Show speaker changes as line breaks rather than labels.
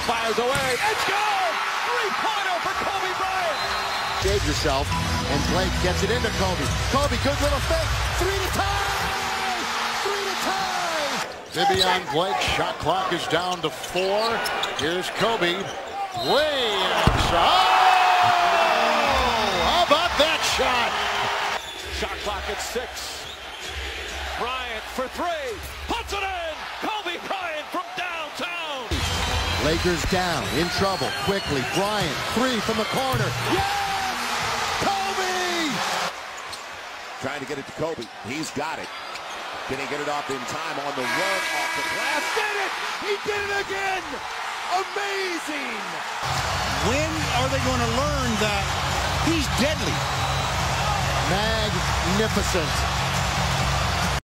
Fires away. It's gone! Three-pointer for Kobe Bryant.
Save yourself, and Blake gets it into Kobe. Kobe, good little fake. Three to tie! Three to tie!
Vivian Blake, shot clock is down to 4. Here's Kobe. Way outside. Oh! How about that shot?
Shot clock at 6. Bryant for 3. Puts it in! Kobe Bryant from downtown!
Lakers down, in trouble, quickly. Bryant, 3 from the corner. Yes! Kobe!
Trying to get it to Kobe. He's got it. Can he get it off in time on the run off the glass? Did it! He did it again! Amazing!
When are they going to learn that he's deadly?
Magnificent.